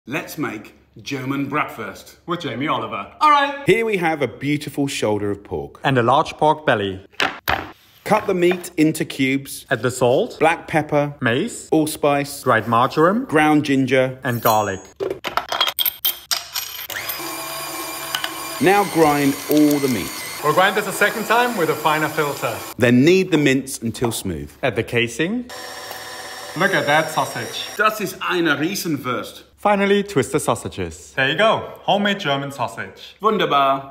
Let's make German Bratwurst. With Jamie Oliver. Alright! Here we have a beautiful shoulder of pork. And a large pork belly. Cut the meat into cubes. Add the salt, Black pepper, mace, allspice, dried marjoram, ground ginger. and garlic. Now grind all the meat. We'll grind this a second time with a finer filter. Then knead the mince until smooth. Add the casing. Look at that sausage. Das ist eine Riesenwurst. Finally, twist the sausages. There you go. Homemade German sausage. Wunderbar.